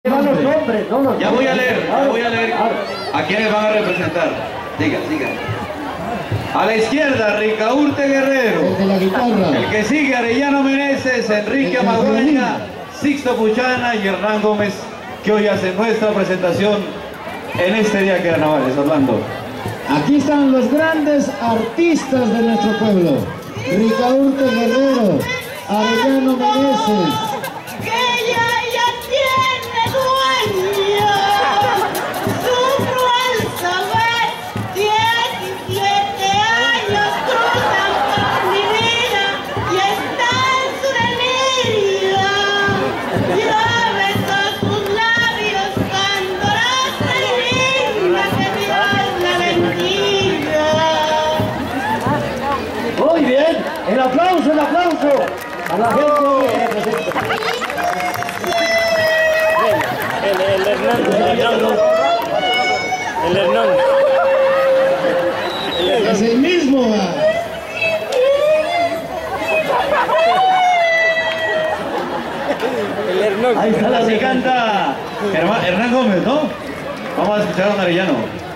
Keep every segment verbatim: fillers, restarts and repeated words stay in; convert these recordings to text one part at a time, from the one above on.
Van los nombres, no los Ya voy a leer, ya voy a leer a quienes van a representar. Siga, siga. A la izquierda, Ricaurte Guerrero. El de la guitarra. El que sigue, Arellano Meneses, Enrique Amagoña, Sixto Puchana y Hernán Gómez, que hoy hacen nuestra presentación en este día de carnavales. Orlando. Aquí están los grandes artistas de nuestro pueblo. Ricaurte Guerrero, Arellano Meneses. Muy bien, el aplauso, el aplauso a la gente que representa. El, el Hernán, el Hernán, el Hernán. Es el mismo. El Hernán. Ahí está la Así canta Hernán, Hernán Gómez, ¿no? Vamos a escuchar a un arellano.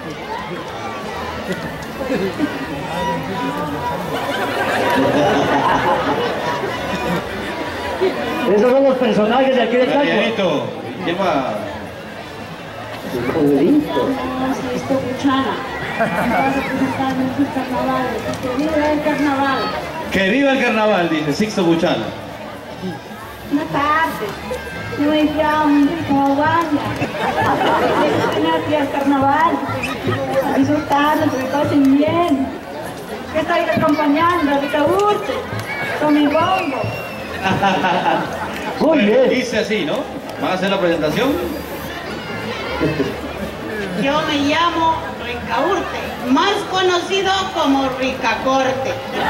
Esos son los personajes de aquí de Taco. Arellanito, ¿quién va? Sixto Puchana. Va a representar nuestros carnavales. Que viva el carnaval. Que viva el carnaval, dice Sixto Puchana. Buenas tardes. Yo me llamo como Guaya. Vine aquí al carnaval. A disfrutarlo, que me pasen bien. Que estoy acompañando a Ricaurte con mi bombo. Muy bien. Dice así, ¿no? ¿Van a hacer la presentación? Yo me llamo Ricaurte, más conocido como Ricacorte.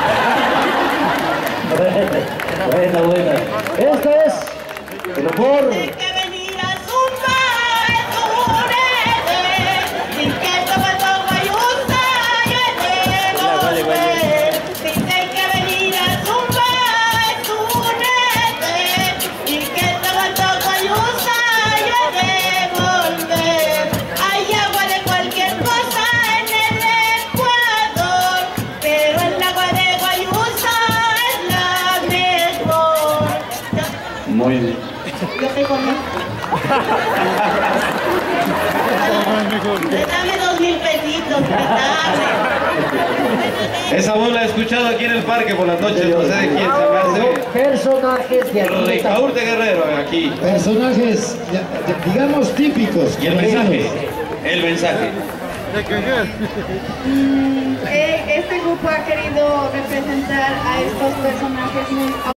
Buena, buena. Esto es el humor. Hay que venir a zumbar, zumburete, y que toma toma y usa, yo debo ver. Dice hay que venir a zumbar, zumburete, y que toma toma y usa, yo debo ver. Hay agua de cualquier cosa en el Ecuador, pero el agua de Guayusa es la mejor. Muy bien. Yo te conozco. Dame dos mil pesitos, dame. Esa voz la he escuchado aquí en el parque por las noches, no sé de quién se me hace. Personajes de aquí de Taco. Ricaurte Guerrero, aquí. Personajes, ya- ya- digamos, típicos. Y el mensaje, el mensaje. Mm, eh, Este grupo ha querido representar a estos personajes muy